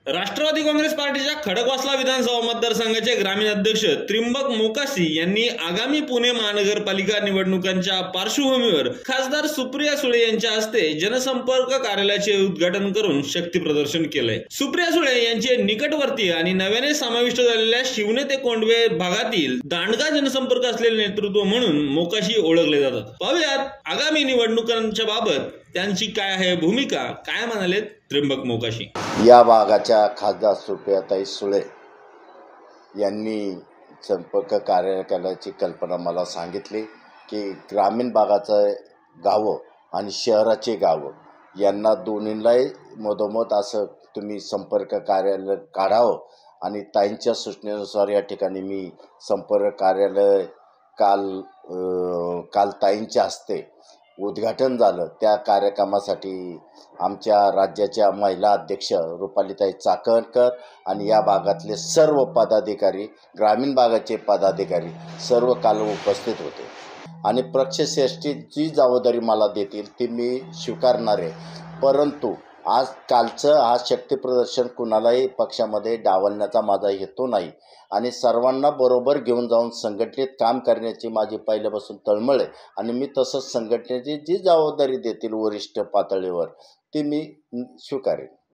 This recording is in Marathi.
राष्ट्रवादी काँग्रेस पार्टीच्या खडकवासला विधानसभा मतदारसंघाचे ग्रामीण अध्यक्ष त्र्यंबक मोकाशी यांनी आगामी पुणे महानगरपालिका निवडणुकांच्या पार्श्वभूमीवर खासदार सुप्रिया सुळे यांच्या हस्ते जनसंपर्क कार्यालयाचे उद्घाटन करून शक्ती प्रदर्शन केलंय। सुप्रिया सुळे यांचे निकटवर्ती आणि नव्याने समाविष्ट झालेल्या शिवने ते कोंडवे भागातील दांडगा जनसंपर्क असलेले नेतृत्व म्हणून मोकाशी ओळखले जातात। पाहूयात आगामी निवडणुकांच्या बाबत त्यांची काय आहे भूमिका, काय म्हणाले त्र्यंबक मोकाशी। या भागाच्या खासदार सुप्रियाताई सुळे यांनी संपर्क कार्यालयाची कल्पना मला सांगितली की ग्रामीण भागाचं गावं आणि शहराचे गावं यांना दोन्हीलाही मधोमध असं तुम्ही संपर्क कार्यालय काढावं आणि ताईंच्या सूचनेनुसार या ठिकाणी मी संपर्क कार्यालय काल ताईंच्या हस्ते उद्घाटन झालं। त्या कार्यक्रमासाठी आमच्या राज्याच्या महिला अध्यक्ष रुपालीताई चाकणकर आणि या भागातले सर्व पदाधिकारी, ग्रामीण भागाचे पदाधिकारी सर्व काल उपस्थित होते आणि पक्षश्रेष्ठी जी जबाबदारी मला देतील ती मी स्वीकारणार आहे। परंतु आज कालचं हा शक्ती प्रदर्शन कुणालाही पक्षामध्ये डावलण्याचा माझा हेतू नाही आणि सर्वांना बरोबर घेऊन जाऊन संघटनेत काम करण्याची माझी पहिल्यापासून तळमळ आहे आणि मी तसंच संघटनेची जी जबाबदारी देतील वरिष्ठ पातळीवर ती मी स्वीकारेन।